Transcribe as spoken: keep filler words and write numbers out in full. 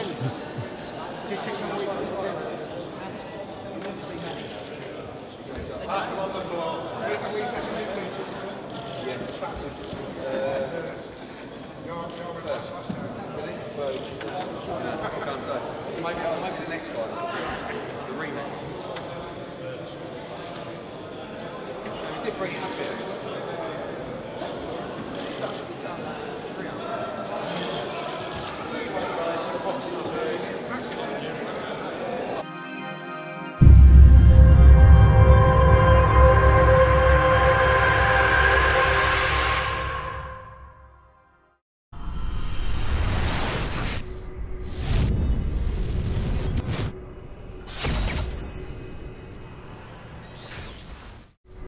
Maybe, maybe the next one, the rematch. We did bring it up here.